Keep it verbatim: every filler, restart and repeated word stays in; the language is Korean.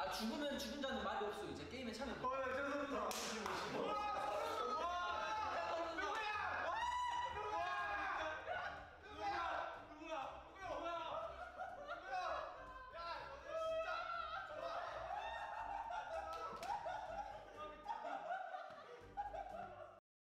아 죽으면 죽은 자는 말이 없어. 이제 게임에 참여. 어, 야, 죄송합니다.